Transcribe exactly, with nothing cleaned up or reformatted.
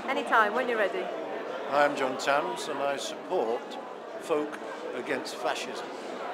Anytime, when you're ready. I am John Tams and I support folk against fascism.